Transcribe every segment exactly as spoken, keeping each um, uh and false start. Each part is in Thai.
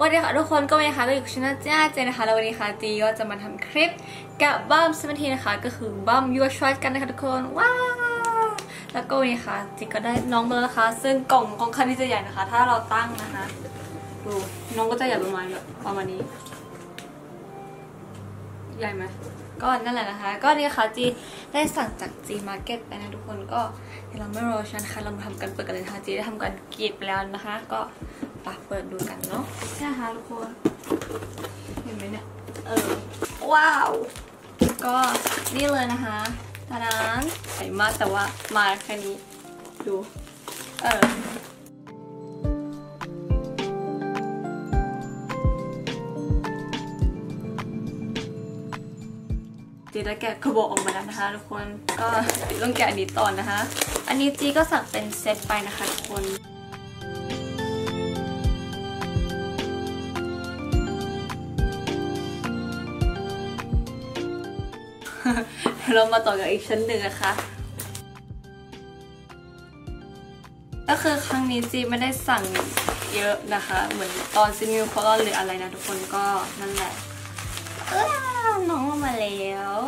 วัสดีค่ะทุกคนก็วันนี้ค่ะก็อยู่กับช่องจ้าเจนะคะแล้ววันนี้ค่ะจีก็จะมาทำคลิปกับบัมเซเว่นทีนะคะก็คือบัมยูชอยกันนะคะทุกคนว้าวแล้วก็วันนี้ค่ะจีก็ได้น้องมาแล้วนะคะซึ่งกล่องของคันนี้จะใหญ่นะคะถ้าเราตั้งนะคะดูน้องก็จะใหญ่ประมาณแบบประมาณนี้ใหญ่ไหมก็นั่นแหละนะคะก็นี่ค่ะจีได้สั่งจากจีมาร์เก็ตไปนะทุกคนก็เดี๋ยวเราไม่รอชันค่ะเรามาทำกันเปิดกันเลยค่ะจีได้ทำกันกรีดไปแล้วนะคะก็ปะเปิดดูกันเนาะนี่นะคะทุกคนเห็นไหมเนี่ยเออว้าวก็นี่เลยนะคะตอนนั้นใหญ่มากแต่ว่ามาแค่นี้ดูเออจีได้แกะกระบอกออกมาแล้วนะคะทุกคนก็ต้องแกะอันนี้ต่อนะคะอันนี้จีก็สั่งเป็นเซตไปนะคะทุกคนเรามาต่อกับอีกชั้นหนึ่งนะคะก็คือครั้งนี้จีไม่ได้สั่งเยอะนะคะเหมือนตอนซิมิวคอลอนหรืออะไรนะทุกคนก็นั่นแหละน้องมาแล้ว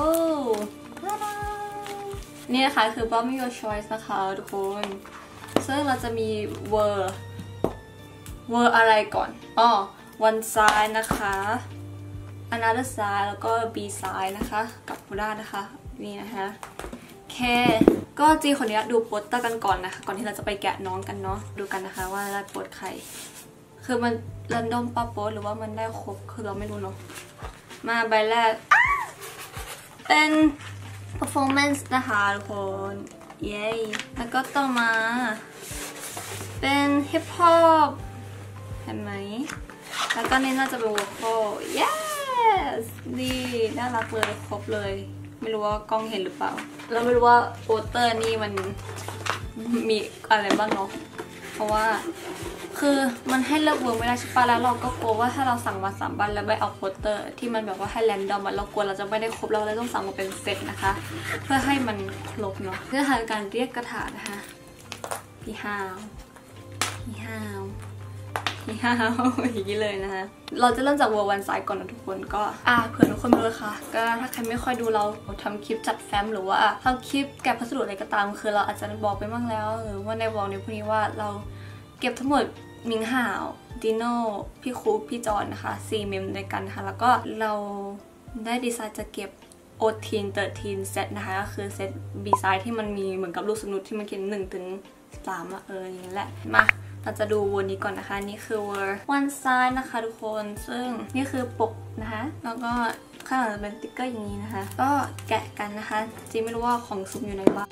นี่นะคะคือ Bomb Your Choice นะคะทุกคนซึ่งเราจะมีเวอร์เวอร์อะไรก่อนอ๋อ one side นะคะ another side แล้วก็ B side นะคะกับบูด้านะคะนี่นะคะแค่ก็จีคนนี้ดูโปสเตอร์กันก่อนนะคะก่อนที่เราจะไปแกะน้องกันเนาะดูกันนะคะว่าได้โปสใครคือมันเรนดอมป้าโปสหรือว่ามันได้ครบคือเราไม่รู้เนาะมาใบแรกเป็น performance นะคะทุกคนเย้แล้วก็ต่อมาเป็น hip hop เห็นไหมแล้วก็นี่น่าจะเป็น vocal yes ดีน่ารักเลยครบเลยไม่รู้ว่ากล้องเห็นหรือเปล่าเราไม่รู้ว่าโปสเตอร์นี่มันมีอะไรบ้างเนาะเพราะว่าคือมันให้เลือกเวิร์กไม่ได้ใช่ปะแล้วเราก็กลัวว่าถ้าเราสั่งมาสามบันแล้วไปเอาโปสเตอร์ที่มันแบบว่าให้แรนดอมเรากลัวเราจะไม่ได้ครบเราเลยต้องสั่งมาเป็นเซตนะคะเพื่อให้มันครบเนาะเพื่อทำการเรียกกระถานะคะพี่ฮาวพี่ฮาวพี่ฮาวอย่างนี้เลยนะคะเราจะเริ่มจากเวอร์วันไซด์ก่อนนะทุกคนก็อ่าเผื่อทุกคนรู้เลยค่ะก็ถ้าใครไม่ค่อยดูเราทำคลิปจัดแฟ้มหรือว่าทำคลิปแกะพัสดุอะไรก็ตามคือเราอาจจะบอกไปบ้างแล้วหรือว่าในวอลในพวกนี้ว่าเราเก็บทั้งหมดมิงห่าวดิโน่พี่คูพี่จอนนะคะสี่เมมด้วยกันนะคะแล้วก็เราได้ดีไซน์จะเก็บโอทีนเตอร์ทีนเซตนะคะก็คือเซตบีไซด์ที่มันมีเหมือนกับลูกสนุดที่มันเขียนหนึ่งถึงสามอะเอออย่างนี้แหละมาเราจะดูวนนี้ก่อนนะคะนี่คือ word one side นะคะทุกคนซึ่งนี่คือปกนะคะแล้วก็ข้างหลังจะเป็นสติ๊กเกอร์อย่างนี้นะคะก็แกะกันนะคะจีไม่รู้ว่าของซุปอยู่ไหนบ้าง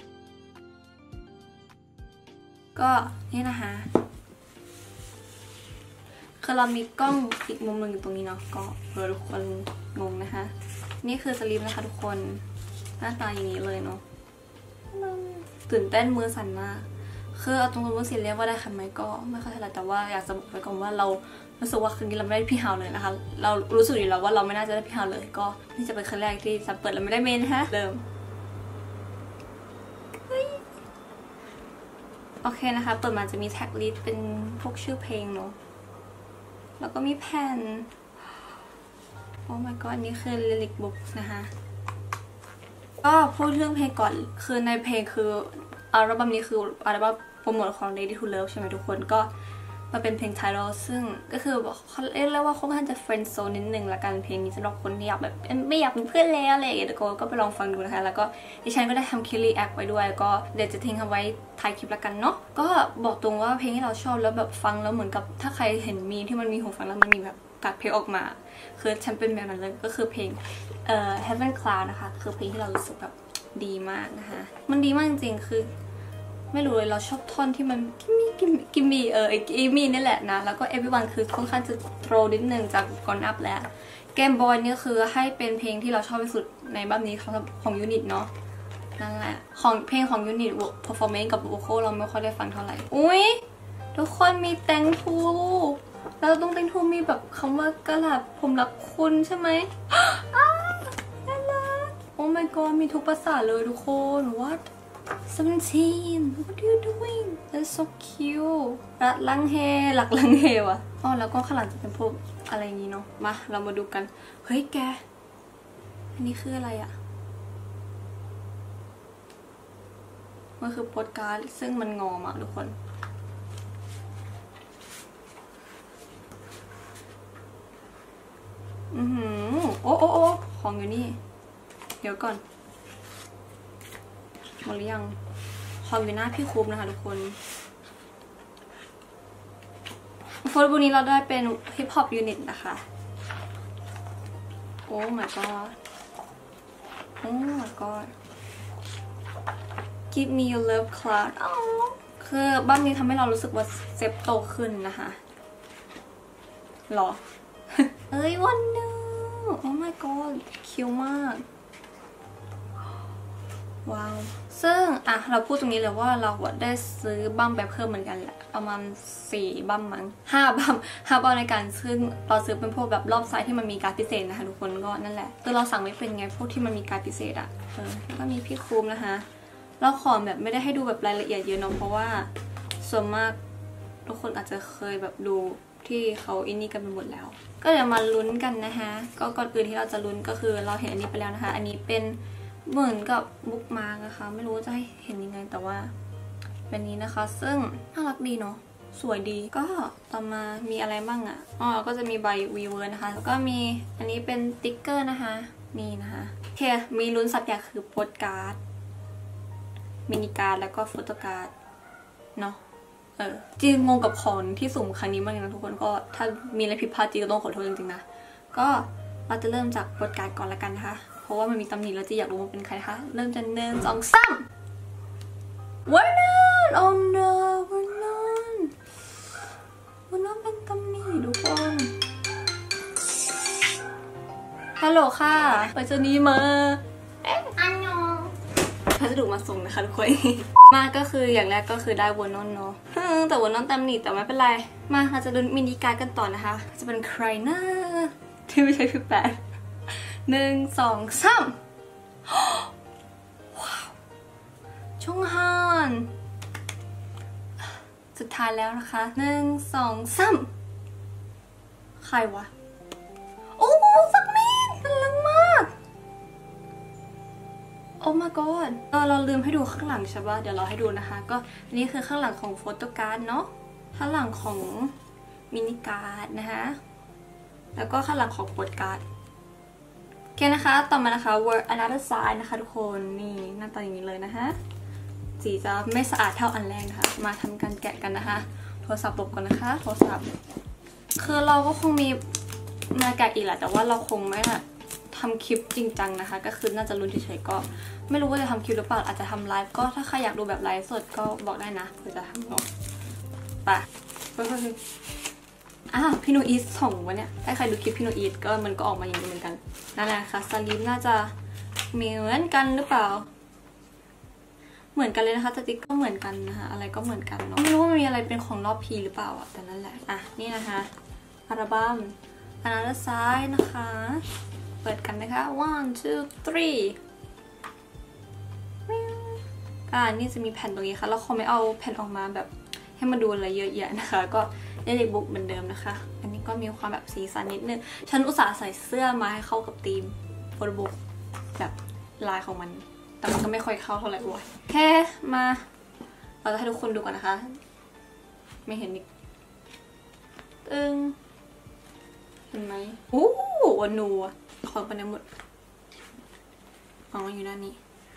ก็นี่นะคะคือเรามีกล้องอีกมุมหนึ่งอยู่ตรงนี้เนาะก็เผื่อทุกคนงงนะคะนี่คือสลิปนะคะทุกคนหน้าตาอย่างนี้เลยเนาะตื่นเต้นมือสั่นมากคือเอาตรงๆว่าเสียเรียกว่าได้ค่ะไหมก็ไม่ค่อยเท่าไหร่แต่ว่าอยากจะบอกไว้ก่อนว่าเรารู้สึกว่าคืนนี้เราไม่ได้พี่ฮาวเลยนะคะเรารู้สึกอยู่แล้วว่าเราไม่น่าจะได้พี่ฮาวเลยก็นี่จะเป็นครั้งแรกที่จะเปิดแล้วไม่ได้เมนนะคะเริ่มโอเคนะคะเปิดมาจะมีแท็กลิสต์เป็นพวกชื่อเพลงเนาะแล้วก็มีแผ่นโอ้ my god นี่คือ lyric book นะคะก็พูดเรื่องเพลงก่อนคือในเพลงคืออัลบั้มนี้คืออัลบั้มโปรโมทของ Ready to Love ใช่ไหมทุกคนก็มาเป็นเพลงไทยเราซึ่งก็คือเขาเรียกว่าค่อนข้างจะ friend zone นิดนึงละกันเพลงนี้สำหรับคนที่อยากแบบไม่อยากเป็นเพื่อนแล้วอะไรอย่างเงี้ยก็ไปลองฟังดูนะคะแล้วก็ดิฉันก็ได้ทำคิลลี่แอคไว้ด้วยก็เดี๋ยวจะทิ้งเอาไว้ท้ายคลิปละกันเนาะก็บอกตรงว่าเพลงที่เราชอบแล้วแบบฟังแล้วเหมือนกับถ้าใครเห็นมีที่มันมีหูฟังแล้วมันมีแบบตัดเพลงออกมาคือฉันเป็นแบบนั้นเลยก็คือเพลงเอ่อ Heaven Cloud นะคะคือเพลงที่เรารู้สึกแบบดีมากนะคะมันดีมากจริงๆคือไม่รู้เลยเราชอบท่อนที่มันกิมมี่กิมกิมมี่เออไอกิมมี่นี่แหละนะแล้วก็ everyone คือค่อนข้างจะโทรนิดนึงจากก่อนอัพแล้วเกมบอยนี่คือให้เป็นเพลงที่เราชอบที่สุดในบัมนี้ของของยูนิตเนาะนั่นแหละของเพลงของยูนิต performance กับ vocal เราไม่ค่อยได้ฟังเท่าไหร่อุ้ยทุกคนมีแตงทูแล้วตรงแตงทูมีแบบคำว่ากระหลับผมรักคุณใช่ไหมอ้าน่ารักโอ้ my god มีทุกภาษาเลยทุกคนว่า seventeen what are you doing that's so cute รักลังเฮหลักลังเฮวะอ๋อแล้วก็ข้างหลังจะเป็นพวกอะไรอย่างนี้เนาะมาเรามาดูกันเฮ้ยแกอันนี้คืออะไรอะมันคือโปสการ์ดซึ่งมันงอมากทุกคนอือหือโอ้โอ้โอ้ของอยู่นี่เดี๋ยวก่อนหมดหรือยังของอยู่หน้าพี่คูปนะคะทุกคนโฟล์วันนี้เราได้เป็นฮิปฮอปยูนิตนะคะโอ้ my god โอ้ my god Give me your love cloud คือบ้านนี้ทำให้เรารู้สึกว่าเซฟโตขึ้นนะคะหรอ เอ้ยวันนึงโอ้ my god คิวมากว้าวซึ่งอ่ะเราพูดตรงนี้เลยว่าเราได้ซื้อบั้มไปเพิ่มเหมือนกันแหละประมาณสี่บั้มมั้งห้าบั้มห้าบั้มในการซึ่งเราซื้อเป็นพวกแบบรอบไซส์ที่มันมีการพิเศษนะคะทุกคนก็นั่นแหละคือเราสั่งไม่เป็นไงพวกที่มันมีการพิเศษอ่ะเออแล้วก็มีพี่คูมนะคะเราขอแบบไม่ได้ให้ดูแบบรายละเอียดเยอะเนาะเพราะว่าส่วนมากทุกคนอาจจะเคยแบบดูที่เขาอินนี่กันไปหมดแล้วก็เดี๋ยวมาลุ้นกันนะคะก็ก่อนอื่นที่เราจะลุ้นก็คือเราเห็นอันนี้ไปแล้วนะคะอันนี้เป็นเหมือนกับบุ๊กมาร์กนะคะไม่รู้จะให้เห็นยังไงแต่ว่าเป็นนี้นะคะซึ่งน่ารักดีเนาะสวยดีก็ต่อมามีอะไรบ้างอะ่ะอ๋อก็จะมีใบวีเวอร์นะคะแล้วก็มีอันนี้เป็นติ๊กเกอร์นะคะมีนะคะโอเคมีลุ้นสับอย่างคือโปสการ์ดมินิการ์ดแล้วก็โฟโต้การ์ดเนาะเออจริงงงกับของที่สุ่มครั้งนี้มากเลยนะทุกคนก็ถ้ามีอะไรผิดพลาดจริงก็ต้องขอโทษจริงๆนะก็เราจะเริ่มจากโปสการ์ดก่อนละกันนะคะเพราะว่ามันมีตำหนิแล้วจะอยากรู้ว่าเป็นใครคะเริ่มจากหนึ่งสองสามวันนั้นโอ้ no วันนั้นวันนั้นเป็นตำหนิทุกคนฮัลโหลค่ะไปเจอนี้มาอันยองพัสดุมาส่งนะคะทุกคน มาก็คืออย่างแรกก็คือได้วอนนเนาะแต่วอนนตำหนิแต่ไม่เป็นไรมาเราจะดูมินิการ์ดกันต่อนะคะจะเป็นใครนะที่ไม่ใช่พี่แปดหนึ่งสองสามว้าวชงฮานสุดท้ายแล้วนะคะหนึ่งสองสามใครวะโอ้ฟักมินพลังมากโอ้ my god เราเราลืมให้ดูข้างหลังใช่ปะเดี๋ยวเราให้ดูนะคะก็อันนี้คือข้างหลังของโฟโต้การ์ดเนาะข้างหลังของมินิการ์ดนะคะแล้วก็ข้างหลังของโปสการ์ดโอเคนะคะต่อมานะคะ word another side นะคะทุกคนนี่หน้าตาอย่างนี้เลยนะคะสีจะไม่สะอาดเท่าอันแรกนะคะมาทำการแกะกันนะคะโทรศัพท์หลบก่อนนะคะโทรศัพท์คือเราก็คงมีมาแกะอีกแหละแต่ว่าเราคงไม่แบบทำคลิปจริงจังนะคะก็คือน่าจะลุ้นเฉยๆก็ไม่รู้ว่าจะทำคลิปหรือเปล่าอาจจะทำไลฟ์ก็ถ้าใครอยากดูแบบไลฟ์สดก็บอกได้นะเพื่อจะทำเนาะไปก็คืออ้าวพี่โนอีทส่งวะเนี่ยถ้าใครดูคลิปพี่โนอีทก็มันก็ออกมาอย่างนี้เหมือนกันนั่นแหละค่ะสลิปน่าจะเหมือนกันหรือเปล่าเหมือนกันเลยนะคะสติ๊กก็เหมือนกันนะคะอะไรก็เหมือนกันเนาะไม่รู้ว่ามีอะไรเป็นของรอบพีหรือเปล่าอ่ะแต่นั่นแหละอ่ะนี่นะคะอัลบั้ม Another Side นะคะเปิดกันนะคะ one two three อ่านี่จะมีแผ่นตรงนี้ค่ะแล้วเขาไม่เอาแผ่นออกมาแบบให้มาดูอะไรเยอะแยะนะคะก็ได้เด็กบุ๊กเหมือนเดิมนะคะอันนี้ก็มีความแบบสีสันนิดนึงฉันอุตส่าห์ใส่เสื้อมาให้เข้ากับธีมโฟโต้บุ๊กแบบลายของมันแต่มันก็ไม่ค่อยเข้าเท่าไหร่ด้วยแค่มาเราจะให้ทุกคนดูก่อนนะคะไม่เห็นอีกตึงเห็นไหมโอ้วันนูอะของไปไหนหมดอ๋ออยู่ด้านนี้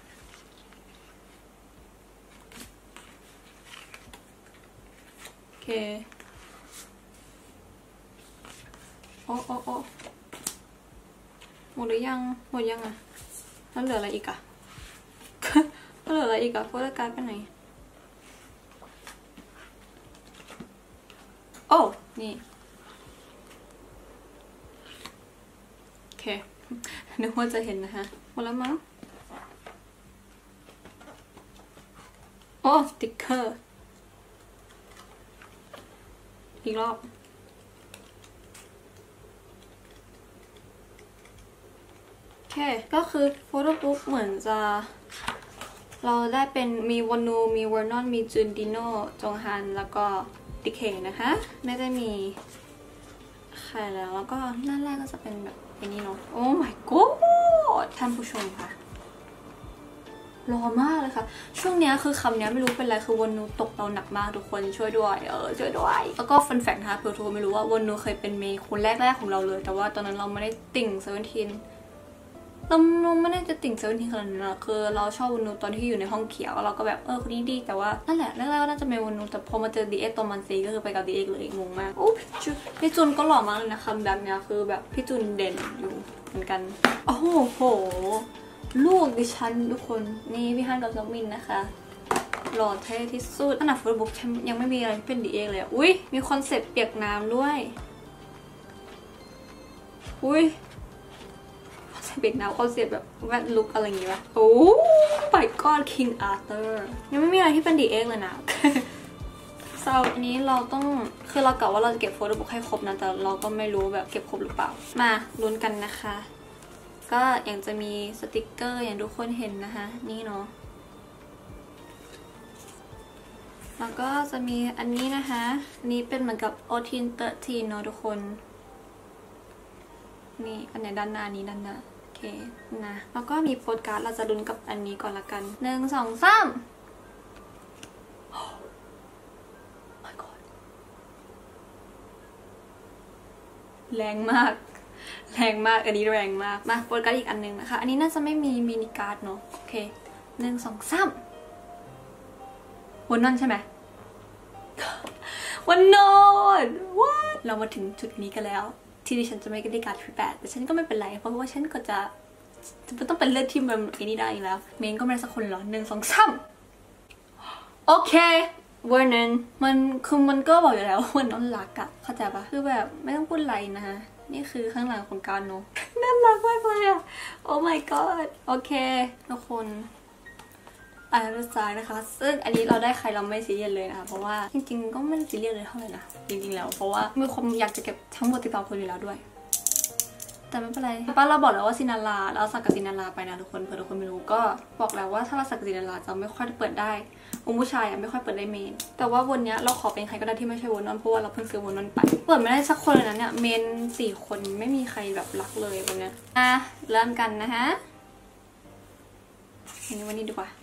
โอเคโอ้โอ้โอ้หมดหรือยังหมดยังอะแล้วเหลืออะไรอีกอะแล้วเหลืออะไรอีกอะโฟโต้การ์ดไปไหนโอ้นี่โอเคนึกว่าจะเห็นนะคะหมดแล้วมั้งโอ้สติ๊กเกอร์อีกรอบโอเคก็คือโฟโต้บุ๊กเหมือนจะเราได้เป็นมีวอนูมีเวอร์นอนมีจุนดิโนจงฮันแล้วก็ดิเคนะคะไม่ได้มีใครแล้วแล้วก็หน้าแรกก็จะเป็นแบบอันนี้เนาะโอ้ my god ท่านผู้ชมค่ะรอมากเลยค่ะช่วงนี้คือคำนี้ไม่รู้เป็นไรคือวอนูตกเราหนักมากทุกคนช่วยด้วยเออช่วยด้วยแล้วก็ฟันแฟกนะคะเผื่อทุกคนไม่รู้ว่าวอนูเคยเป็นเมย์คนแรกๆของเราเลยแต่ว่าตอนนั้นเราไม่ได้ติ่งเซเว่นทีนเราไม่ได้จะติ่งเซเว่นทีนขนาดนั้นนะคือเราชอบวอนูตอนที่อยู่ในห้องเขียวเราก็แบบเออคนนี้ดีแต่ว่านั่นแหละแรกๆก็น่าจะเป็นวอนูแต่พอมาเจอดีเอ็กตัวมันซีก็คือไปกับดีเอ็กเลยงงมากโอ้พี่จุนก็หล่อมากเลยนะคำแบบนี้คือแบบพี่จุนเด่นอยู่เหมือนกันโอ้โหลูกดิฉันทุกคนนี่พี่ฮันกับน้องมินนะคะหล่อเท่ที่สุดขนาดฟุตบุ๊กยังไม่มีอะไรที่เป็นดีเอ็กเลยอุ้ยมีคอนเซ็ปต์เปียกน้ำด้วยอุ้ยคอนเซ็ปต์เปียกน้ำคอนเซ็ปต์แบบแวดลุกอะไรอย่างงี้ป่ะโอ้ไปก้อน King Arthur ยังไม่มีอะไรที่เป็นดีเอ็กเลยนะสำหรับอันนี้เราต้องคือเรากะว่าเราจะเก็บโฟโต้บุ๊กให้ครบนะแต่เราก็ไม่รู้แบบเก็บครบหรือเปล่ามาลุ้นกันนะคะก็อย่างจะมีสติกเกอร์อย่างทุกคนเห็นนะคะนี่เนาะแล้วก็จะมีอันนี้นะคะนี่เป็นเหมือนกับโอทีนเตอร์ทีนเนาะทุกคนนี่อันไหนด้านหน้านี้ด้านหน้าโอเคนะแล้วก็มีโปสการ์ดเราจะลุ้นกับอันนี้ก่อนละกันหนึ่งสองสามแรงมากแรงมากอันนี้แรงมากมาโปรการ์ดอีกอันหนึ่งนะคะอันนี้น่าจะไม่มีมินิการ์ดเนาะโอเคหนึ่งสองสามวันนั่นใช่ไหมวันนอนว้าเรามาถึงจุดนี้กันแล้วที่ดิฉันจะไม่ได้การ์ดพี่แปดแต่ฉันก็ไม่เป็นไรเพราะว่าฉันก็จะจะต้องเป็นเลือดที่มันอันนี้ได้อีกแล้วเมนก็ไม่ได้สักคนหรอหนึ่งสองสามโอเคเวอร์นันมันคือมันก็บอกอยู่แล้วว่าน้องรักอะเข้าใจปะคือแบบไม่ต้องพูดอะไรนะคะนี่คือข้างหลังของการโนน่ารักมากเลยอะโอ้ my god โอเคทุกคนอันสุดท้ายนะคะซึ่งอันนี้เราได้ใครเราไม่ซีเรียสเลยนะคะเพราะว่าจริงๆก็ไม่ซีเรียสเลยเท่าไหร่นะจริงๆแล้วเพราะว่ามีความอยากจะเก็บทั้งหมดติดต่อคนอยู่แล้วด้วยแต่ไม่เป็นไรป้าเราบอกแล้วว่าซินาราเราสักกับซินาราไปนะทุกคนเผื่อทุกคนไม่รู้ก็บอกแล้วว่าถ้าเราสักกับซินาราจะไม่ค่อยเปิดได้องค์ผู้ชายอะไม่ค่อยเปิดได้เมนแต่ว่าวันนี้เราขอเป็นใครก็ได้ที่ไม่ใช่วนนอนเพราะว่าเราเพิ่งซื้อวนนอนไปเปิดไม่ได้สักคนเลยนะเนี่ยเมนสี่คนไม่มีใครแบบรักเลยวันนี้อ่ะเริ่มกันนะฮะอันนี้วันนี้ดีกว่า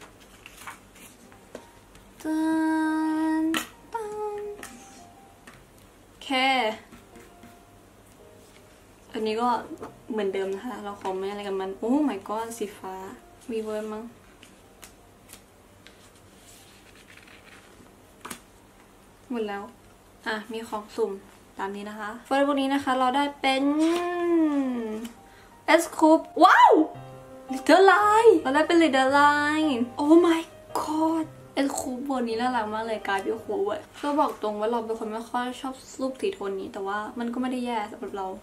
ตันตันโอเคอันนี้ก็เหมือนเดิมนะคะเราขอไม่อะไรกับมันโอ้ my god สีฟ้ามีเวิร์ดมั้งหมดแล้วอ่ะมีของสุ่มตามนี้นะคะเฟิร์สพวกนี้นะคะเราได้เป็นเอสคูปว้าวลิตเติ้ลไลน์เราได้เป็นลิตเติ้ลไลน์โอ้ my godเอสคูปบนนี้น่ารักมากเลยกลายเป็นคูปอะก็บอกตรงว่าเราเป็นคนไม่ค่อยชอบรูปสีโทนนี้แต่ว่ามันก็ไม่ได้แย่สำหรับเรา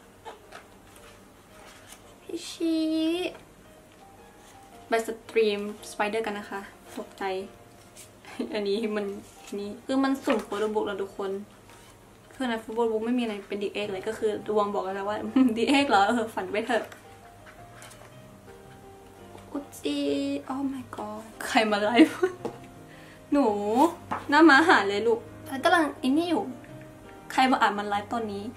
พี่ชีไปสตรีมสไปเดอร์กันนะคะตกใจอันนี้มันนี่คือมันสุ่มโฟโต้บุ๊กแล้วทุกคนคือในโฟโต้บุ๊กไม่มีอะไรเป็นดีเอ็กเลยก็คือดวงบอกแล้วว่าดีเอ็กเหรอเออฝันไปเถอะอุจิโอ้ my god ใครมาไลฟ์หนูหน้ามาหาเลยลูกกำลังอินนี่อยู่ใครมาอ่านมันไลฟ์ตอนนี้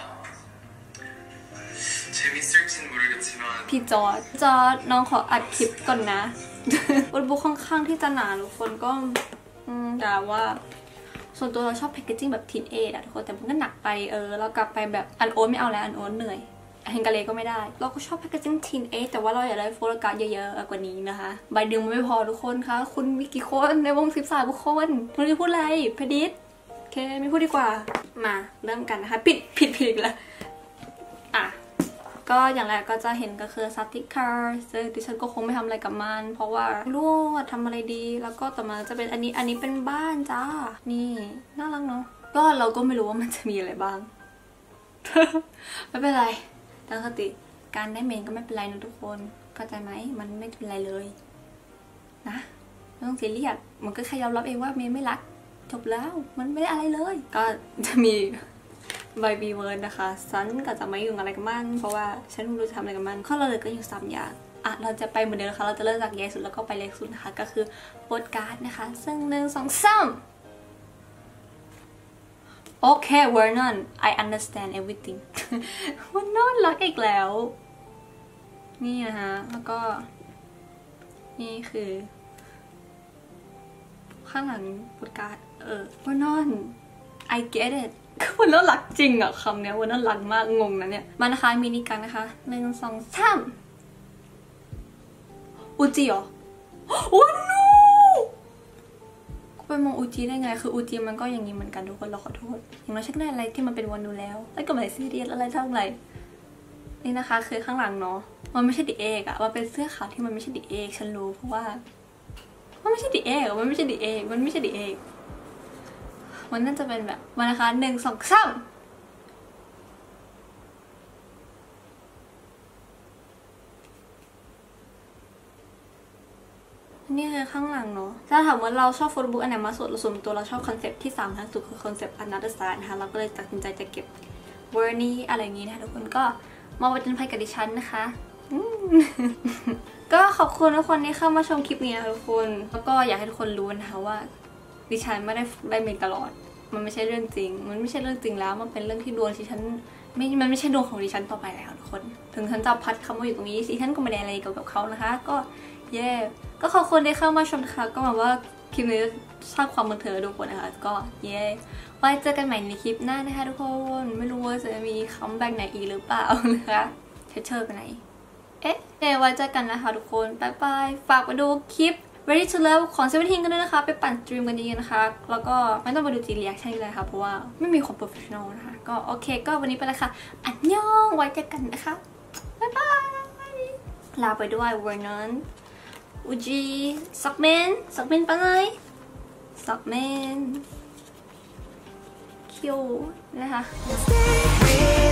พี่จอร์จจอร์จน้องขออัดคลิปก่อนนะโฟโต้บุ๊กค่อนข้างที่จะหนาทุกคนก็แต่ว่าส่วนตัวเราชอบแพคเกจจิ้งแบบทีนเอทอะทุกคนแต่มันก็หนักไปเออเรากลับไปแบบอันโอ๊ตไม่เอาแล้วอันโอ๊ตเหนื่อยเฮงกาเลก็ไม่ได้เราก็ชอบแพคเกจจิ้งทีนเอทแต่ว่าเราอยากได้โฟโต้การ์ดเยอะๆกว่านี้นะคะใบดึงมันไม่พอทุกคนคะคุณมีกี่คนในวงสิบสามคนคุณจะพูดอะไรพดิษโอเคไม่พูดดีกว่ามาเริ่มกันนะคะปิดผิดผิดแล้วอ่ะก็อย่างแรกก็จะเห็นก็คือสติกเกอร์ซึ่งดิฉันก็คงไม่ทำอะไรกับมันเพราะว่ารู้ว่าทำอะไรดีแล้วก็ต่อมาจะเป็นอันนี้อันนี้เป็นบ้านจ้านี่น่ารักเนาะก็เราก็ไม่รู้ว่ามันจะมีอะไรบ้าง ไม่เป็นไรตั้งสติการได้เมนก็ไม่เป็นไรนะทุกคนเข้าใจไหมมันไม่เป็นไรเลยนะไม่ต้องซีเรียสมันก็แค่ยอมรับเองว่าเมนไม่รักจบแล้วมันไม่ได้อะไรเลยก็จะมีใบบีเวิร์ดนะคะฉันก็จะไม่ยุ่งอะไรกับมันเพราะว่าฉันไม่รู้จะทำอะไรกับมันข้อเราเลยก็อยู่สามอย่างอ่ะเราจะไปเหมือนเดิมนะคะเราจะเริ่มจากใหญ่สุดแล้วก็ไปเล็กสุดนะคะก็คือโปสการ์ดนะคะซึ่งหนึ่งสองสามโอเค Vernon I understand everything วันนอนรักอีกแล้วนี่นะคะแล้วก็นี่คือข้างหลังโปสการ์ดเออวันนอน I get it วันนอนรักจริงอะคำเนี้ยวันนอนรักมากงงนะเนี่ยมานะคะมินิกันนะคะหนึ่งสองสามอูจิเหรอวันนูไปมองอูจิได้ไงคืออูจิมันก็อย่างนี้เหมือนกันทุกคนเราขอโทษอย่างน้อยฉันได้อะไรที่มันเป็นวันนูแล้วแล้วก็ไม่ซีเรียสอะไรเท่าไหร่นี่นะคะคือข้างหลังเนาะมันไม่ใช่ดิเอกอะมันเป็นเสื้อขาวที่มันไม่ใช่ดิเอกฉันรู้เพราะว่ามันไม่ใช่ดิเอกมันไม่ใช่ดิเอกมันไม่ใช่ดิเอกมันน่าจะเป็นแบบมันนะคะหนึ่งสองสามนี่คือข้างหลังเนาะถ้าถามว่าเราชอบโฟโต้บุ๊กอันไหนมาสุดเราส่วนตัวเราชอบคอนเซปต์ที่สามทั้งสุดคือคอนเซปต์ Another Side นะคะเราก็เลยตัดสินใจจะเก็บเวอร์นี้อะไรอย่างนี้นะคะทุกคนก็มาประจนภัยกับดิฉันนะคะก็ขอบคุณทุกคนที่เข้ามาชมคลิปนี้นะทุกคนแล้วก็อยากให้ทุกคนรู้นะคะว่าดิฉันไม่ได้ได้เมนตลอดมันไม่ใช่เรื่องจริงมันไม่ใช่เรื่องจริงแล้วมันเป็นเรื่องที่ดวงดิฉันไม่มันไม่ใช่ดวงของดิฉันต่อไปแล้วทุกคนถึงฉันจะพัดคำว่าอยู่ตรงนี้ดิฉันก็ไม่ได้อะไรเกี่ยวกับเขานะคะก็เย่ก็ขอบคุณที่เข้ามาชมนะคะก็หวังว่าคลิปนี้จะสร้างความบันเทิงทุกคนนะคะก็เย่ไว้เจอกันใหม่ในคลิปหน้านะคะทุกคนไม่รู้ว่าจะมีคัมแบ็กไหนอีกหรือเปล่านะคะเชอร์เชอร์ไปไหนเอ๊ะเดี๋ยวไว้เจอกันนะคะทุกคนบ๊ายบายฝากไปดูคลิป Ready to Love ของเซเว่นทีนกันด้วยนะคะไปปั่นสตรีมกันเยอะๆนะคะแล้วก็ไม่ต้องไปดูจีรีแอคชั่นกันเลยค่ะเพราะว่าไม่มีความโปรเฟชชั่นอลนะคะก็โอเคก็วันนี้ไปแล้วค่ะอันยองไว้เจอกันนะคะบ๊ายบายลาไปด้วย Vernon อูจิซักเมนซักเมนไปไหนซักเมนคิวนะคะ